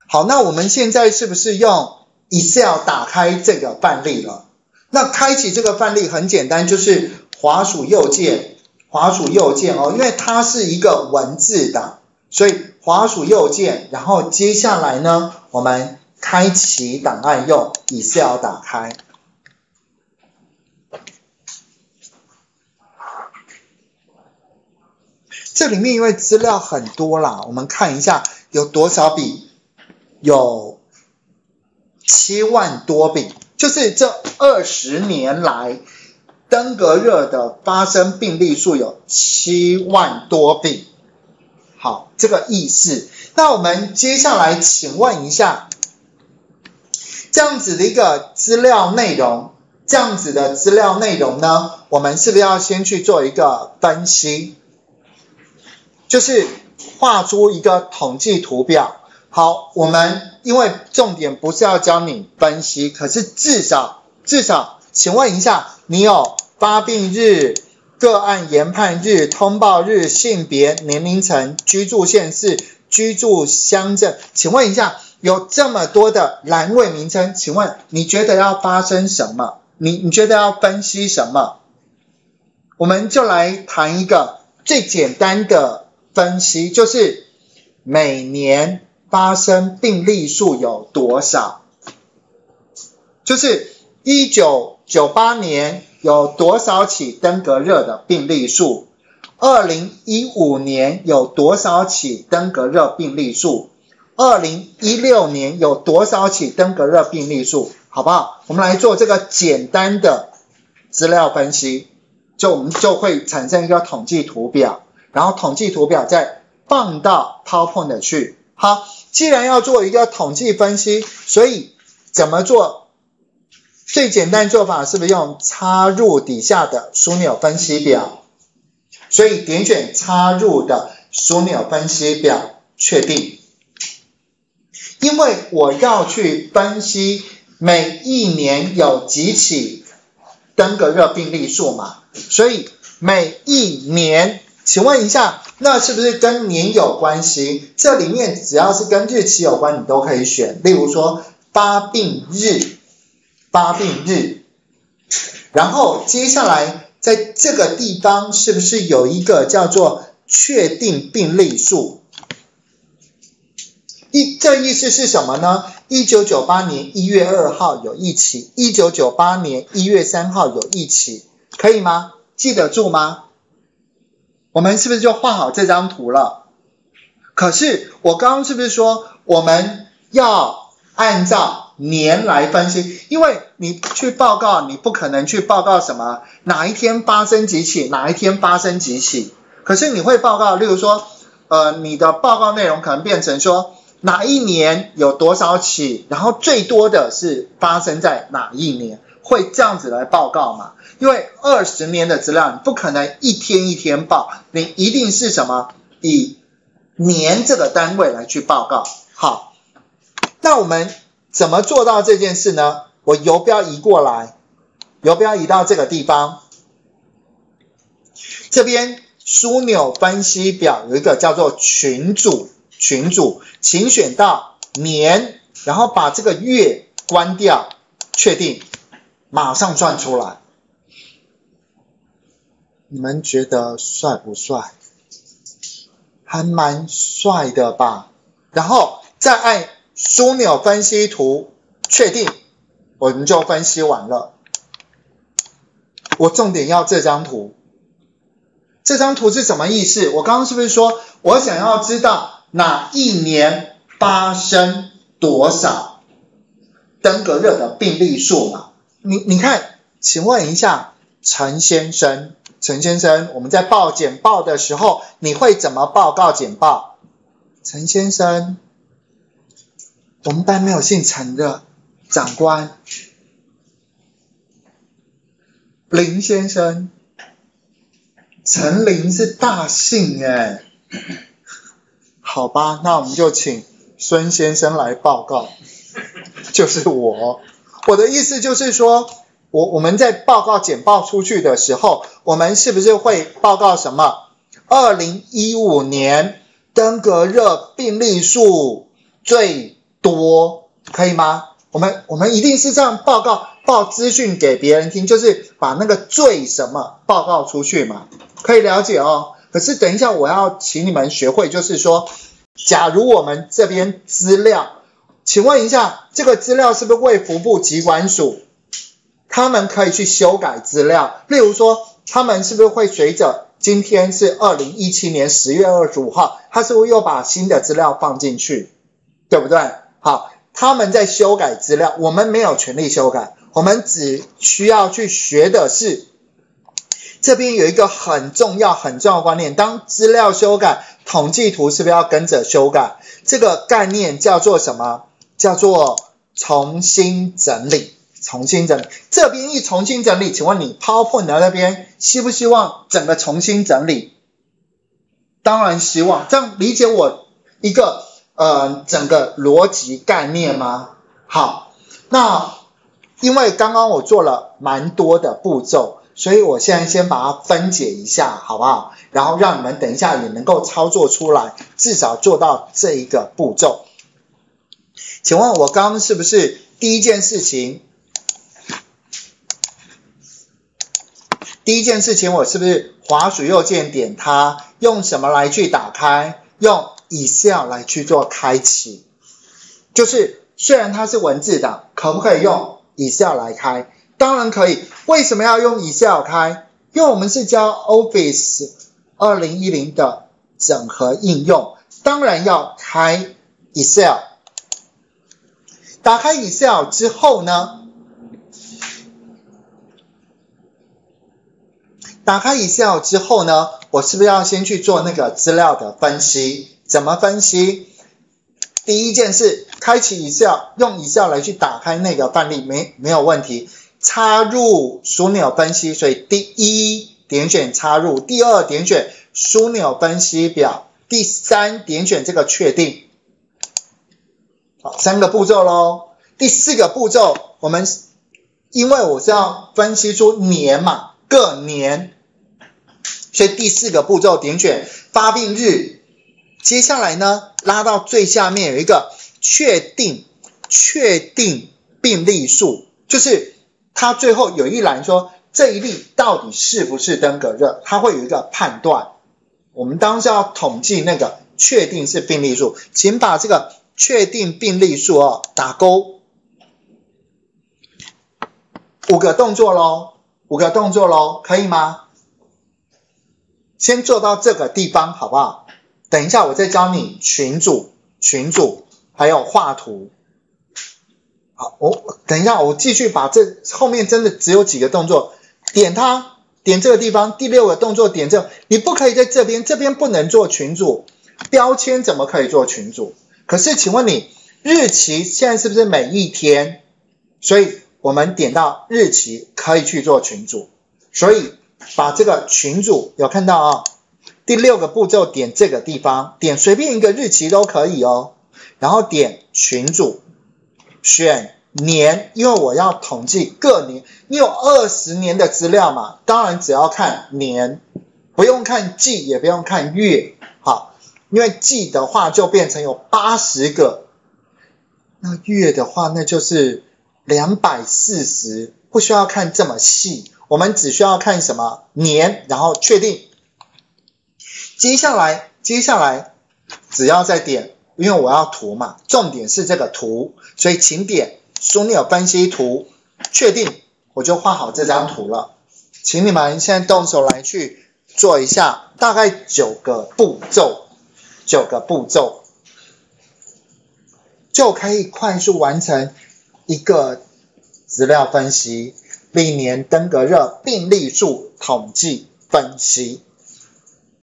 好，那我们现在是不是用 Excel 打开这个范例了？那开启这个范例很简单，就是滑鼠右键哦，因为它是一个文字档，所以滑鼠右键，然后接下来呢，我们开启档案用 Excel 打开。这里面因为资料很多啦，我们看一下有多少笔，有7万多笔，就是这20年来登革热的发生病例数有7万多笔。好，这个意思。那我们接下来请问一下，这样子的一个资料内容，呢，我们是不是要先去做一个分析？就是画出一个统计图表。好，我们因为重点不是要教你分析，可是至少，请问一下，你有发病日、个案研判日、通报日、性别、年龄层、居住县市、居住乡镇，请问一下，有这么多的栏位名称，请问你觉得要发生什么？你觉得要分析什么？我们就来谈一个最简单的分析，就是每年发生病例数有多少？就是1998年有多少起登革热的病例数？2015年有多少起登革热病例数？2016年有多少起登革热病例数？好不好？我们来做这个简单的资料分析，我们就会产生一个统计图表，然后统计图表再放到 PowerPoint 去。好，既然要做一个统计分析，所以怎么做？最简单做法是不是用插入底下的枢纽分析表？所以点选插入的枢纽分析表，确定。因为我要去分析每一年有几起登革热病例数嘛，所以每一年，请问一下，那是不是跟年有关系？这里面只要是跟日期有关，你都可以选。例如说发病日，然后接下来在这个地方是不是有一个叫做确定病例数？这意思是什么呢？1998年1月2号有1起，1998年1月3号有1起，可以吗？记得住吗？我们是不是就画好这张图了？可是我刚刚是不是说我们要按照年来分析？因为你去报告，你不可能去报告什么哪一天发生几起，哪一天发生几起。可是你会报告，例如说你的报告内容可能变成说哪一年有多少起，然后最多的是发生在哪一年，会这样子来报告嘛？因为20年的资料你不可能一天一天报，你一定是什么以年这个单位来去报告。好，那我们怎么做到这件事呢？我游标移过来，游标移到这个地方，这边枢纽分析表有一个叫做群组，请选到年，然后把这个月关掉，确定，马上算出来。你们觉得帅不帅？还蛮帅的吧？然后再按枢纽分析图，确定，我们就分析完了。我重点要这张图，这张图是什么意思？我刚刚是不是说我想要知道哪一年发生多少登革热的病例数嘛？你看，请问一下陈先生，我们在报简报的时候，你会怎么报告简报？陈先生，我们班没有姓陈的长官。林先生，陈林是大姓耶。好吧，那我们就请孙先生来报告，就是我。我的意思就是说，我们在报告简报出去的时候，我们是不是会报告什么？2015年登革热病例数最多，可以吗？我们一定是这样报资讯给别人听，就是把那个最什么报告出去嘛，可以了解哦。可是等一下我要请你们学会，就是说，假如我们这边资料，请问一下，这个资料是不是卫福部疾管署？他们可以去修改资料，例如说，他们是不是会随着今天是2017年10月25号，他是不是又把新的资料放进去，对不对？好，他们在修改资料，我们没有权利修改，我们只需要去学的是，这边有一个很重要的观念，当资料修改，统计图是不是要跟着修改？这个概念叫做什么？叫做重新整理。重新整理，这边一重新整理，请问你 PowerPoint 的那边希不希望整个重新整理？当然希望，这样理解我一个整个逻辑概念吗？好，那因为刚刚我做了蛮多的步骤，所以我现在先把它分解一下，好不好？然后让你们等一下也能够操作出来，至少做到这一个步骤。请问我刚刚是不是第一件事情，我是不是滑鼠右键点它，用什么来去打开？用 Excel 来去做开启。就是虽然它是文字档，可不可以用 Excel 来开？当然可以。为什么要用 Excel 开？因为我们是教 Office 2010的整合应用，当然要开 Excel。打开 Excel 之后呢，我是不是要先去做那个资料的分析？怎么分析？第一件事，开启 Excel， 用 Excel 来去打开那个范例，没有问题。插入枢纽分析，所以第一点选插入，第二点选枢纽分析表，第三点选这个确定。好，3个步骤咯。第4个步骤，因为我是要分析出年嘛，各年，所以第4个步骤点选发病日。接下来呢，拉到最下面有一个确定病例数，就是它最后有一栏说这一例到底是不是登革热，它会有一个判断。我们当时要统计那个确定是病例数，请把这个确定病例数打勾。5个动作咯，可以吗？先做到这个地方好不好？等一下我再教你群组，还有画图。好，等一下我继续把这后面真的只有几个动作，点它，点这个地方，第6个动作点这，你不可以在这边不能做群组，标签怎么可以做群组？可是请问你日期现在是不是每一天？所以我们点到日期可以去做群组，所以把这个群组有看到第6个步骤点这个地方，点随便一个日期都可以然后点群组，选年，因为我要统计各年，你有20年的资料嘛，当然只要看年，不用看季也不用看月，好，因为季的话就变成有80个，那月的话那就是240，不需要看这么细，我们只需要看什么年，然后确定。接下来只要再点，因为我要图嘛，重点是这个图，所以请点枢纽分析图，确定，我就画好这张图了。请你们现在动手来去做一下，大概9个步骤就可以快速完成一个资料分析，历年登革热病例数统计分析。